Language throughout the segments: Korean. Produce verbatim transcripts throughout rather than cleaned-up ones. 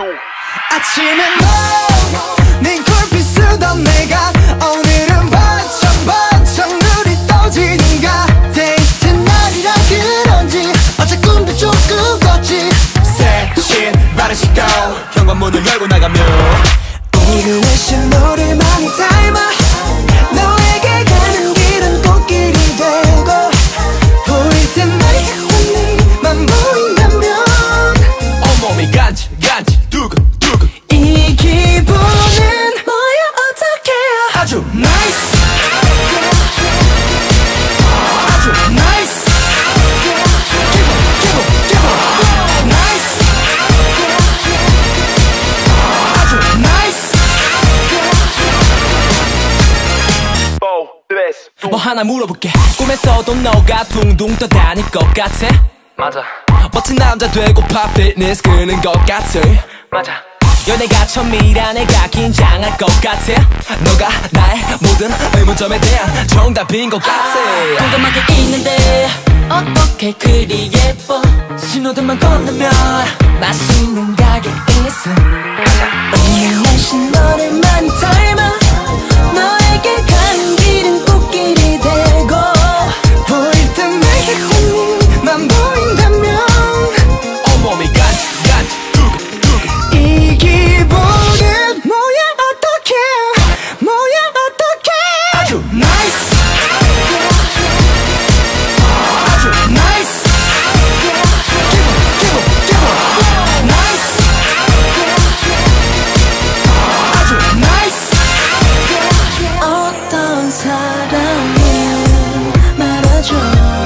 아침에 네 콜빛 쓰던 내가 오늘은 반짝 반짝 눈이 떠지는가. 데이트 날이라 그런지 어제 꿈도 조금 꿨지. 새신 바른 시간 현관문을 열고 나가면 오늘 내신 너를 많이 닮아. 너에게 가는 길은 꽃길이 되고 보일 때마다 네만 보인다면 온몸이 간질 간질 두근두근 이 기분은 뭐야 어떡해. 아주 나이스 아주 나이스 기분 기분 기분 나이스 아주 나이스. 뭐 하나 물어볼게. 꿈에서도 너가 둥둥 떠다닐 것 같아. 맞아. 멋진 남자 되고파 피트니스 끄는 것 같아. 맞아. 연애가 처음이라 내가 긴장할 것 같아. 너가 나의 모든 의문점에 대한 정답인 것 같아. 궁금하게 있는데 어떻게 그리 예뻐. 신호등만 건너면 맛있는 가게 있어. 오늘 날씬 너를 많이 닮아. 너에게 가는 길은 꽃길이 되고 보일 듯 말 듯한 네만 보인다면 온몸이 간질 간질 두근두근 이 기분은 뭐야 어떡해. 뭐야 어떡해. 아주 나이스 아주 나이스 기분 기분 기분 나이스 아주 나이스. 어떤 사람이 말아줘.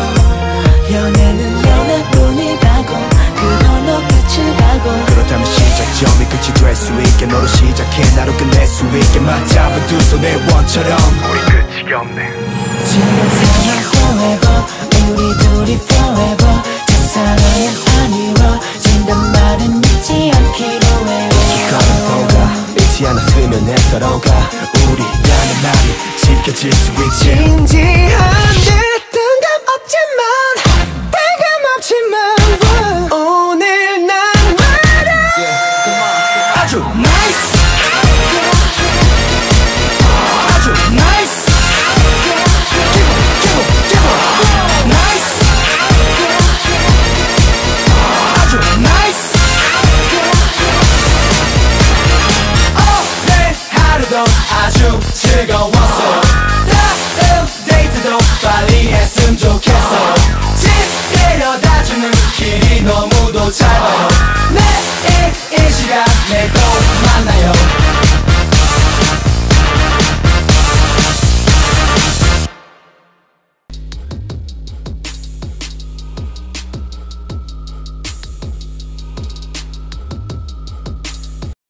연애는 연애뿐이라고 그걸로 끝을 가고. 그렇다면 시작점이 끝이 될 수 있게 너로 시작해 나로 끝낼 수 있게 맞잡은 두 손의 원처럼 우리 끝이 없네. 지금 생활 forever 우리 둘이 forever 첫사랑은 아니워진단 말은 잊지 않기로 해. 걸어서가 잊지 않았으면 해 서로가 우리라는 말이 지켜질 수 있지. 진지한데 뜬금없지만 뜬금없지만 오늘 난 말야. 아주 나이스 아주 나이스 기분 기분 기분 나이스 아주 나이스. 오늘 하루도 아주 즐거웠어. 다음 데이트도 빨리 했으면 좋겠어. 집 데려다주는 길이 너무도 짧아. 매일 이 시간 내